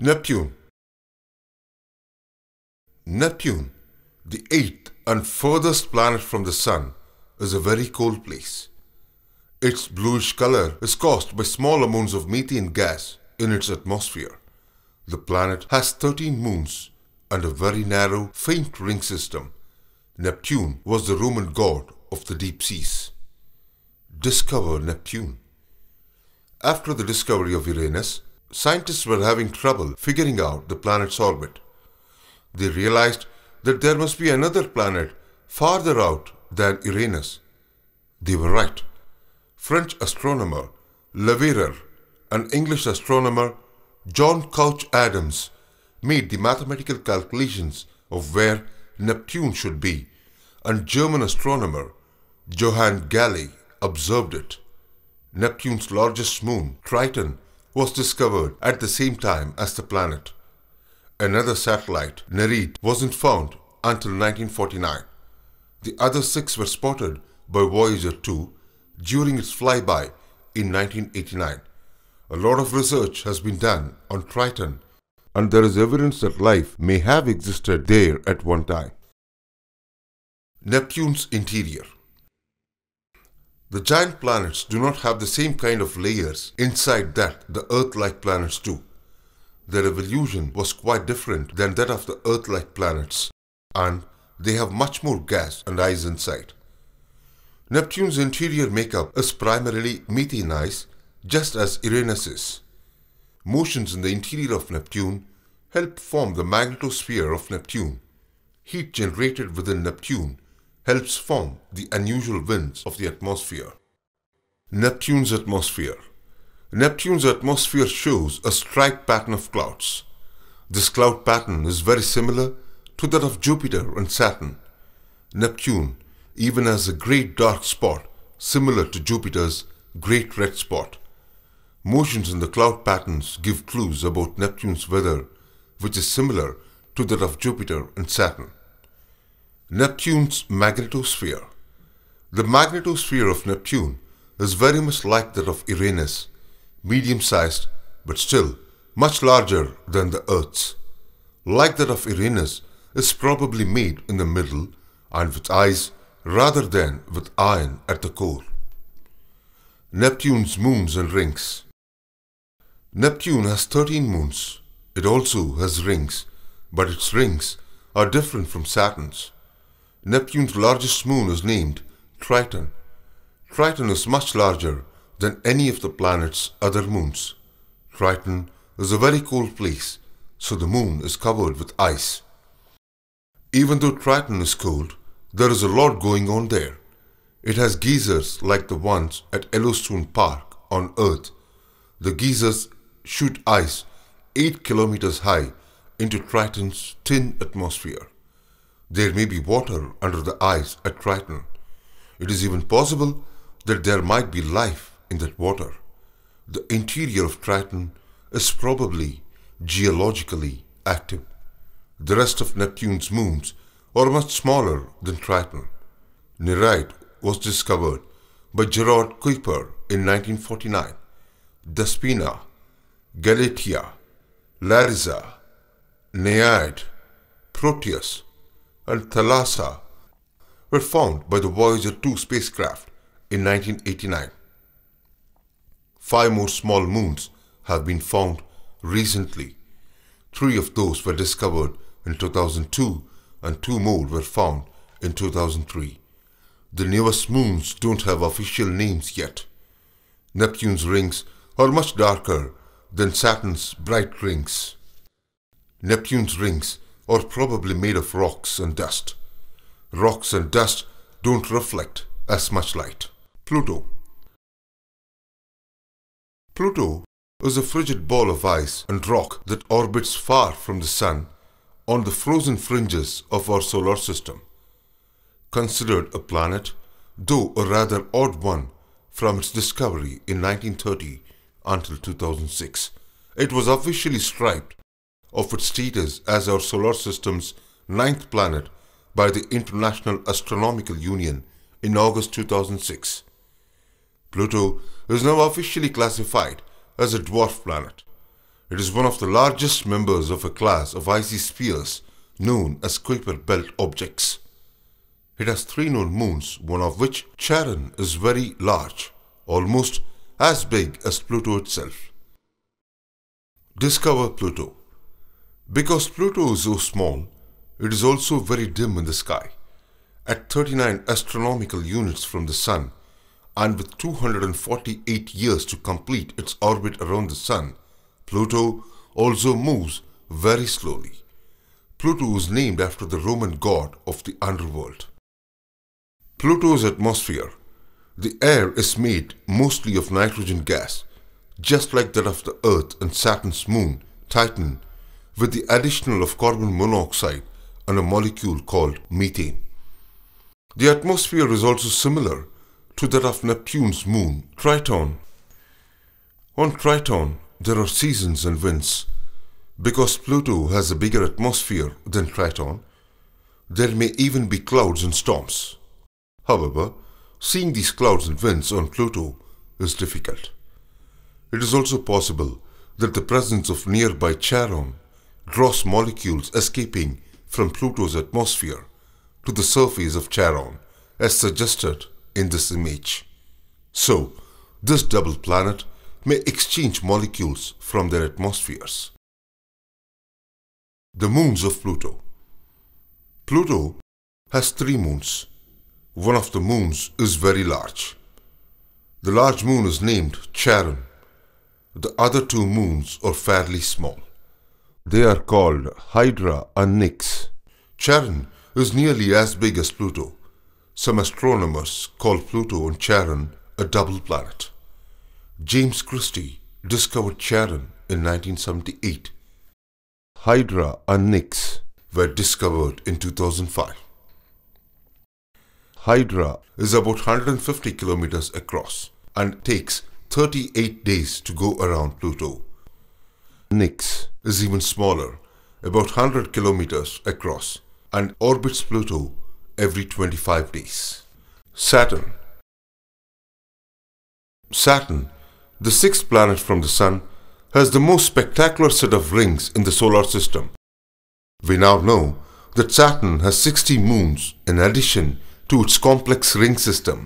Neptune. Neptune, the eighth and furthest planet from the Sun, is a very cold place. Its bluish color is caused by small amounts of methane gas in its atmosphere. The planet has 13 moons and a very narrow, faint ring system. Neptune was the Roman god of the deep seas. Discover Neptune. After the discovery of Uranus, scientists were having trouble figuring out the planet's orbit. They realized that there must be another planet farther out than Uranus. They were right. French astronomer Leverrier and English astronomer John Couch Adams made the mathematical calculations of where Neptune should be, and German astronomer Johann Galle observed it. Neptune's largest moon, Triton, was discovered at the same time as the planet. Another satellite, Nereid, wasn't found until 1949. The other 6 were spotted by Voyager 2 during its flyby in 1989. A lot of research has been done on Triton, and there is evidence that life may have existed there at one time. Neptune's interior. The giant planets do not have the same kind of layers inside that the Earth-like planets do. Their evolution was quite different than that of the Earth-like planets, and they have much more gas and ice inside. Neptune's interior makeup is primarily methane ice, just as Uranus is. Motions in the interior of Neptune help form the magnetosphere of Neptune. Heat generated within Neptune helps form the unusual winds of the atmosphere. Neptune's atmosphere. Neptune's atmosphere shows a striped pattern of clouds. This cloud pattern is very similar to that of Jupiter and Saturn. Neptune even has a great dark spot similar to Jupiter's great red spot. Motions in the cloud patterns give clues about Neptune's weather, which is similar to that of Jupiter and Saturn. Neptune's magnetosphere. The magnetosphere of Neptune is very much like that of Uranus, medium-sized but still much larger than the Earth's. Like that of Uranus, is probably made in the middle and with ice rather than with iron at the core. Neptune's moons and rings. Neptune has 13 moons. It also has rings, but its rings are different from Saturn's. Neptune's largest moon is named Triton. Triton is much larger than any of the planet's other moons. Triton is a very cold place, so the moon is covered with ice. Even though Triton is cold, there is a lot going on there. It has geysers like the ones at Yellowstone Park on Earth. The geysers shoot ice 8 kilometers high into Triton's thin atmosphere. There may be water under the ice at Triton. It is even possible that there might be life in that water. The interior of Triton is probably geologically active. The rest of Neptune's moons are much smaller than Triton. Nereid was discovered by Gerard Kuiper in 1949. Despina, Galatea, Larissa, Nereid, Proteus, and Thalassa were found by the Voyager 2 spacecraft in 1989. 5 more small moons have been found recently. 3 of those were discovered in 2002 and 2 more were found in 2003. The newest moons don't have official names yet. Neptune's rings are much darker than Saturn's bright rings. Neptune's rings are probably made of rocks and dust. Rocks and dust don't reflect as much light. Pluto. Pluto is a frigid ball of ice and rock that orbits far from the Sun on the frozen fringes of our solar system. Considered a planet, though a rather odd one from its discovery in 1930 until 2006, it was officially stripped of its status as our solar system's 9th planet by the International Astronomical Union in August 2006. Pluto is now officially classified as a dwarf planet. It is one of the largest members of a class of icy spheres known as Kuiper Belt objects. It has 3 known moons, one of which, Charon, is very large, almost as big as Pluto itself. Discover Pluto. Because Pluto is so small, it is also very dim in the sky. At 39 astronomical units from the Sun, and with 248 years to complete its orbit around the Sun, Pluto also moves very slowly. Pluto is named after the Roman god of the underworld. Pluto's atmosphere. The air is made mostly of nitrogen gas, just like that of the Earth and Saturn's moon, Titan, with the addition of carbon monoxide and a molecule called methane. The atmosphere is also similar to that of Neptune's moon, Triton. On Triton, there are seasons and winds. Because Pluto has a bigger atmosphere than Triton, there may even be clouds and storms. However, seeing these clouds and winds on Pluto is difficult. It is also possible that the presence of nearby Charon draws molecules escaping from Pluto's atmosphere to the surface of Charon, as suggested in this image. So, this double planet may exchange molecules from their atmospheres. The moons of Pluto. Pluto has 3 moons. One of the moons is very large. The large moon is named Charon. The other 2 moons are fairly small. They are called Hydra and Nix. Charon is nearly as big as Pluto. Some astronomers call Pluto and Charon a double planet. James Christie discovered Charon in 1978. Hydra and Nix were discovered in 2005. Hydra is about 150 kilometers across and takes 38 days to go around Pluto. Nix is even smaller, about 100 kilometers across, and orbits Pluto every 25 days. Saturn. Saturn, the 6th planet from the Sun, has the most spectacular set of rings in the solar system. We now know that Saturn has 60 moons in addition to its complex ring system.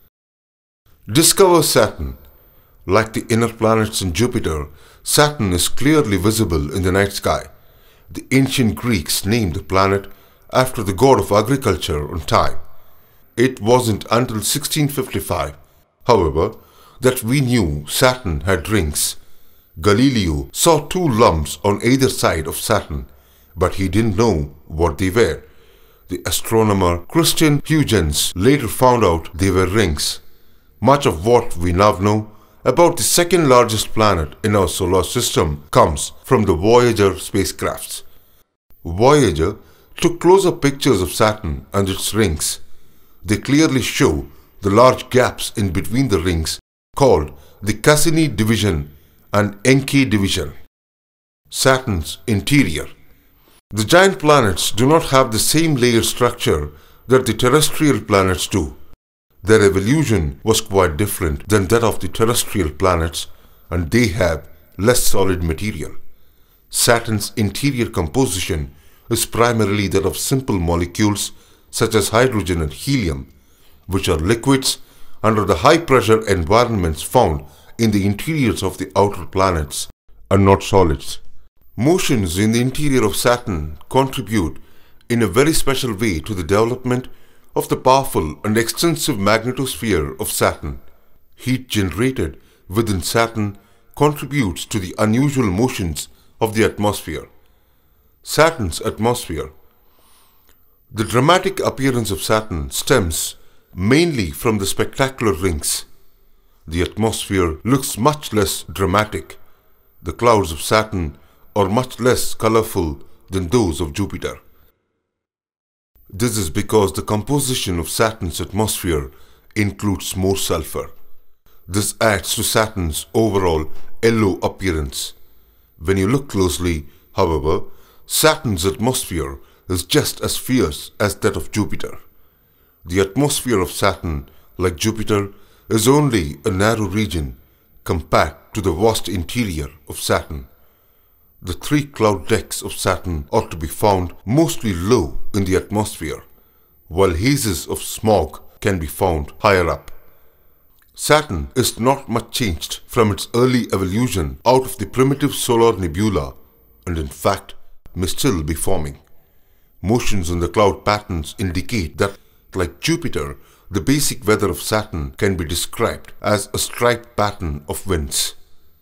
Discover Saturn. Like the inner planets and Jupiter, Saturn is clearly visible in the night sky. The ancient Greeks named the planet after the god of agriculture and time. It wasn't until 1655, however, that we knew Saturn had rings. Galileo saw 2 lumps on either side of Saturn, but he didn't know what they were. The astronomer Christian Huygens later found out they were rings. Much of what we now know about the 2nd largest planet in our solar system comes from the Voyager spacecrafts. Voyager took close-up pictures of Saturn and its rings. They clearly show the large gaps in between the rings called the Cassini division and Encke division. Saturn's interior. The giant planets do not have the same layer structure that the terrestrial planets do. Their evolution was quite different than that of the terrestrial planets, and they have less solid material. Saturn's interior composition is primarily that of simple molecules such as hydrogen and helium, which are liquids under the high-pressure environments found in the interiors of the outer planets, and not solids. Motions in the interior of Saturn contribute in a very special way to the development of the powerful and extensive magnetosphere of Saturn. Heat generated within Saturn contributes to the unusual motions of the atmosphere. Saturn's atmosphere. The dramatic appearance of Saturn stems mainly from the spectacular rings. The atmosphere looks much less dramatic. The clouds of Saturn are much less colorful than those of Jupiter. This is because the composition of Saturn's atmosphere includes more sulfur. This adds to Saturn's overall yellow appearance. When you look closely, however, Saturn's atmosphere is just as fierce as that of Jupiter. The atmosphere of Saturn, like Jupiter, is only a narrow region compared to the vast interior of Saturn. The three cloud decks of Saturn are to be found mostly low in the atmosphere, while hazes of smog can be found higher up. Saturn is not much changed from its early evolution out of the primitive solar nebula, and in fact may still be forming. Motions in the cloud patterns indicate that, like Jupiter, the basic weather of Saturn can be described as a striped pattern of winds.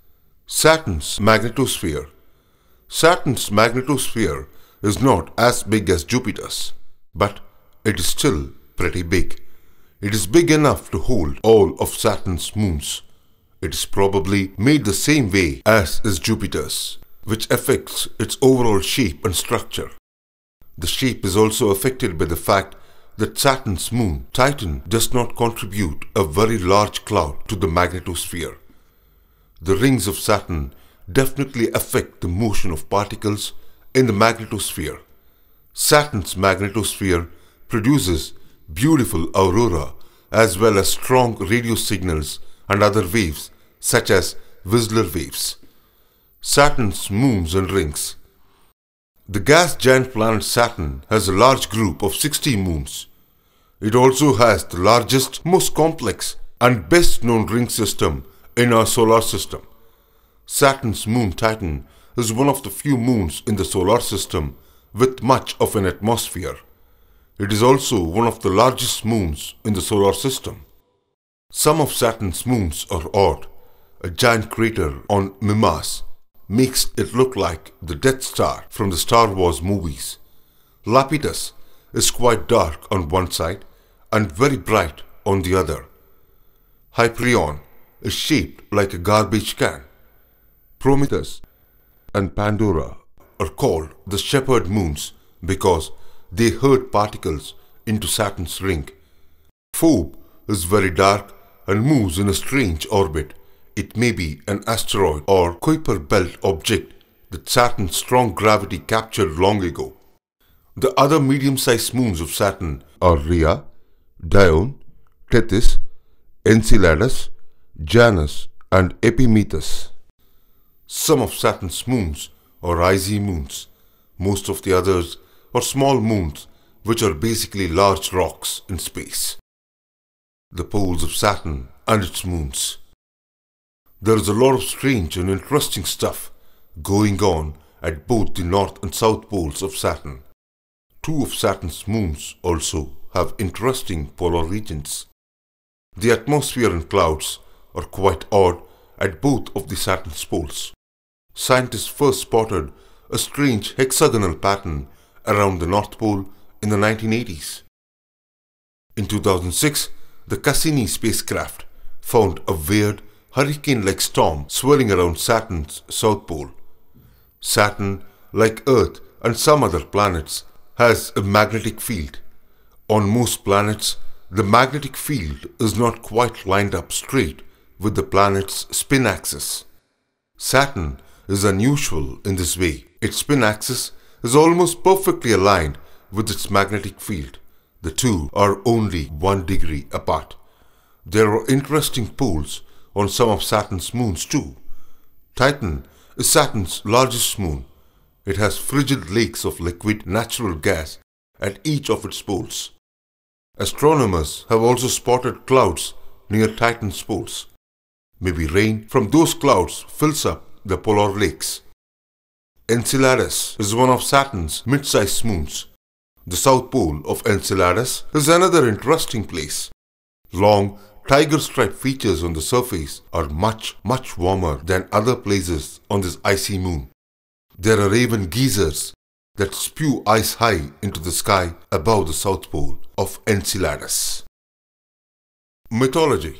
Saturn's magnetosphere. Saturn's magnetosphere is not as big as Jupiter's, but it is still pretty big. It is big enough to hold all of Saturn's moons. It is probably made the same way as is Jupiter's, which affects its overall shape and structure. The shape is also affected by the fact that Saturn's moon, Titan, does not contribute a very large cloud to the magnetosphere. The rings of Saturn definitely affect the motion of particles in the magnetosphere. Saturn's magnetosphere produces beautiful aurora as well as strong radio signals and other waves such as Whistler waves. Saturn's moons and rings. The gas giant planet Saturn has a large group of 60 moons. It also has the largest, most complex and best known ring system in our solar system. Saturn's moon Titan is one of the few moons in the solar system with much of an atmosphere. It is also one of the largest moons in the solar system. Some of Saturn's moons are odd. A giant crater on Mimas makes it look like the Death Star from the Star Wars movies. Iapetus is quite dark on one side and very bright on the other. Hyperion is shaped like a garbage can. Prometheus and Pandora are called the shepherd moons because they herd particles into Saturn's ring. Phoebe is very dark and moves in a strange orbit. It may be an asteroid or Kuiper belt object that Saturn's strong gravity captured long ago. The other medium-sized moons of Saturn are Rhea, Dione, Tethys, Enceladus, Janus, and Epimetheus. Some of Saturn's moons are icy moons. Most of the others are small moons which are basically large rocks in space. The poles of Saturn and its moons. There is a lot of strange and interesting stuff going on at both the north and south poles of Saturn. Two of Saturn's moons also have interesting polar regions. The atmosphere and clouds are quite odd at both of the Saturn's poles. Scientists first spotted a strange hexagonal pattern around the North Pole in the 1980s. In 2006, the Cassini spacecraft found a weird hurricane-like storm swirling around Saturn's south pole. Saturn, like Earth and some other planets, has a magnetic field. On most planets, the magnetic field is not quite lined up straight with the planet's spin axis. Saturn is unusual in this way. Its spin axis is almost perfectly aligned with its magnetic field. The two are only 1 degree apart. There are interesting poles on some of Saturn's moons too. Titan is Saturn's largest moon. It has frigid lakes of liquid natural gas at each of its poles. Astronomers have also spotted clouds near Titan's poles. Maybe rain from those clouds fills up the polar lakes. Enceladus is one of Saturn's mid-sized moons. The south pole of Enceladus is another interesting place. Long, tiger-striped features on the surface are much warmer than other places on this icy moon. There are even geysers that spew ice high into the sky above the south pole of Enceladus. Mythology.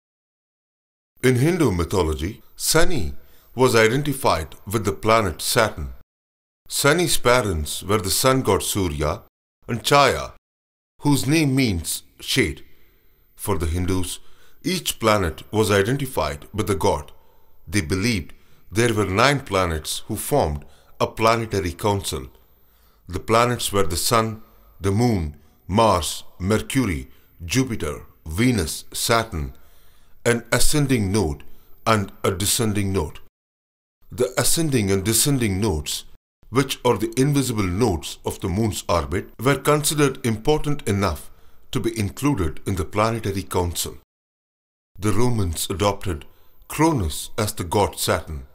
In Hindu mythology, Sunny was identified with the planet Saturn. Sunny's parents were the sun god Surya and Chaya, whose name means shade. For the Hindus, each planet was identified with a god. They believed there were 9 planets who formed a planetary council. The planets were the Sun, the Moon, Mars, Mercury, Jupiter, Venus, Saturn, an ascending node and a descending node. The ascending and descending nodes, which are the invisible nodes of the moon's orbit, were considered important enough to be included in the planetary council. The Romans adopted Cronus as the god Saturn.